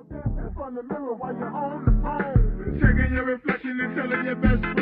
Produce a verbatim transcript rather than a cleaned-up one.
In front of the mirror while you're on the phone. Checking your reflection and telling your best friend.